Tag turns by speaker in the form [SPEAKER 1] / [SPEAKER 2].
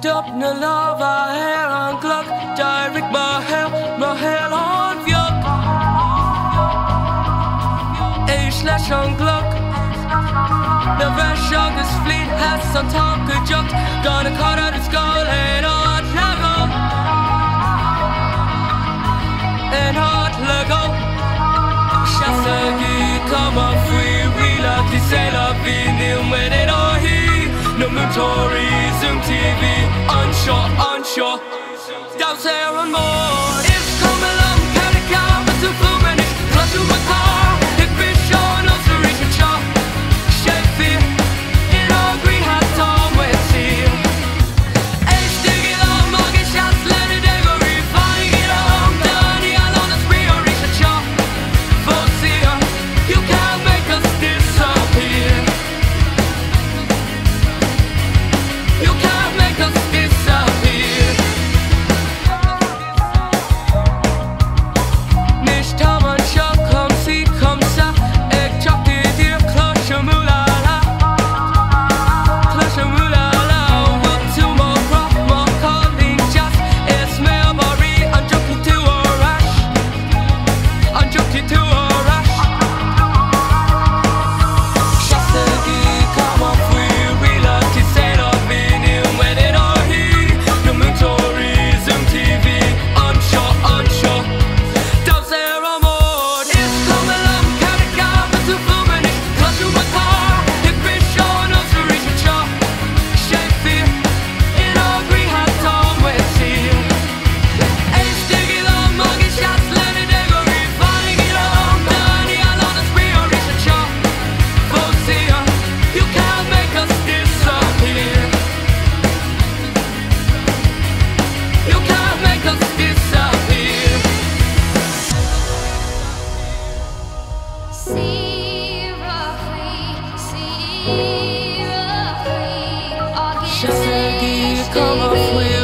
[SPEAKER 1] up na lava her an glug Derek Mahel on fiog Eish leis an glug Na bheith agus fleet has an top go jugt Gonna cut out its skull and hot lego And hot lego Shasagi come on free We like to say love in him when it all he No Motori Zoom TV Onshore Down there and more It's come along Can't it come with 2 minutes Plus to my car It fish on us to reach a chop Shape fear In all green hat Tom with seal Hey stick it on Market shots Let it go refine it on Danny along the spree or reach a chop For see You can't make us disappear You can't make us disappear Nish taman shop come see come sa Ek chokki dir clutch a mulala Clutch a mulala What to more crop more calling just It's me a bari I'm joking to a rush I'm joking to a rush Shasagi come on free We love to say love in him when it all he No Motori Zoom TV Onshore Down there I'm on It's come along Can't it come with 2 minutes Plus to my car It fish on us to reach a chop Shape fear In all green hat Tom with seal Hey stick it on Market shots Let it go refine it on Danny along the spree or reach a chop For see You can't make us disappear You can't make us disappear Shasagi come off with